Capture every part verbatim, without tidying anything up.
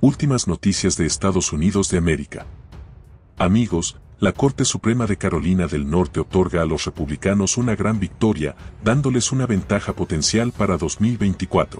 Últimas noticias de Estados Unidos de América. Amigos, la Corte Suprema de Carolina del Norte otorga a los republicanos una gran victoria, dándoles una ventaja potencial para dos mil veinticuatro.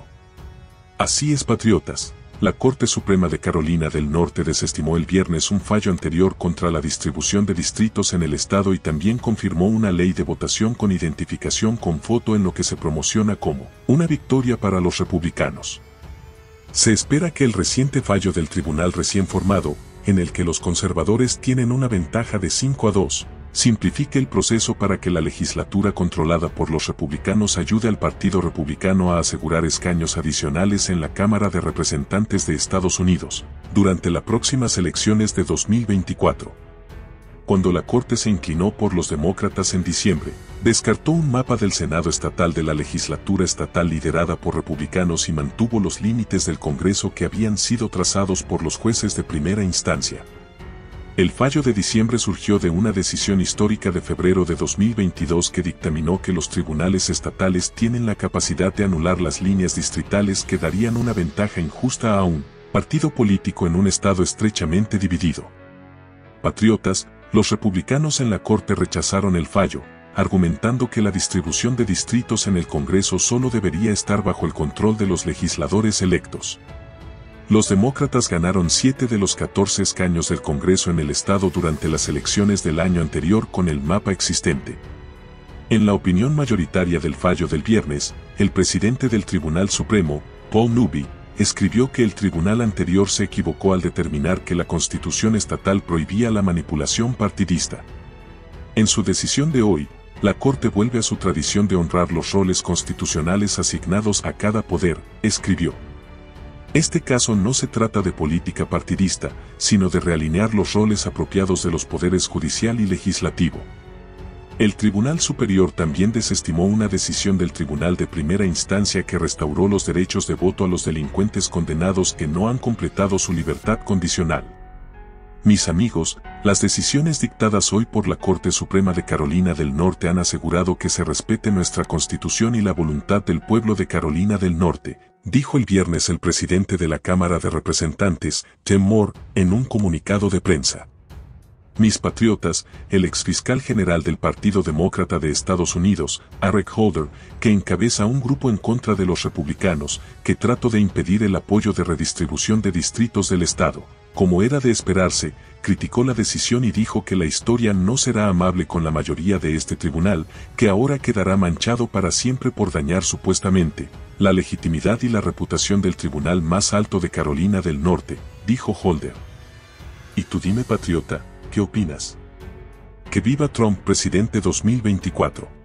Así es, patriotas. La Corte Suprema de Carolina del Norte desestimó el viernes un fallo anterior contra la distribución de distritos en el estado y también confirmó una ley de votación con identificación con foto en lo que se promociona como una victoria para los republicanos. Se espera que el reciente fallo del tribunal recién formado, en el que los conservadores tienen una ventaja de cinco a dos, simplifique el proceso para que la legislatura controlada por los republicanos ayude al Partido Republicano a asegurar escaños adicionales en la Cámara de Representantes de Estados Unidos, durante las próximas elecciones de dos mil veinticuatro. Cuando la Corte se inclinó por los demócratas en diciembre, descartó un mapa del Senado estatal de la legislatura estatal liderada por republicanos y mantuvo los límites del Congreso que habían sido trazados por los jueces de primera instancia. El fallo de diciembre surgió de una decisión histórica de febrero de dos mil veintidós que dictaminó que los tribunales estatales tienen la capacidad de anular las líneas distritales que darían una ventaja injusta a un partido político en un estado estrechamente dividido. Patriotas, los republicanos en la Corte rechazaron el fallo, argumentando que la distribución de distritos en el Congreso solo debería estar bajo el control de los legisladores electos. Los demócratas ganaron siete de los catorce escaños del Congreso en el estado durante las elecciones del año anterior con el mapa existente. En la opinión mayoritaria del fallo del viernes, el presidente del Tribunal Supremo, Paul Newby, escribió que el tribunal anterior se equivocó al determinar que la Constitución estatal prohibía la manipulación partidista. En su decisión de hoy, la Corte vuelve a su tradición de honrar los roles constitucionales asignados a cada poder, escribió. Este caso no se trata de política partidista, sino de realinear los roles apropiados de los poderes judicial y legislativo. El Tribunal Superior también desestimó una decisión del Tribunal de Primera Instancia que restauró los derechos de voto a los delincuentes condenados que no han completado su libertad condicional. Mis amigos, las decisiones dictadas hoy por la Corte Suprema de Carolina del Norte han asegurado que se respete nuestra Constitución y la voluntad del pueblo de Carolina del Norte, dijo el viernes el presidente de la Cámara de Representantes, Tim Moore, en un comunicado de prensa. Mis patriotas, el exfiscal general del Partido Demócrata de Estados Unidos, Eric Holder, que encabeza un grupo en contra de los republicanos, que trató de impedir el apoyo de redistribución de distritos del estado, como era de esperarse, criticó la decisión y dijo que la historia no será amable con la mayoría de este tribunal, que ahora quedará manchado para siempre por dañar supuestamente la legitimidad y la reputación del tribunal más alto de Carolina del Norte, dijo Holder. Y tú dime, patriota, ¿qué opinas? Que viva Trump presidente dos mil veinticuatro.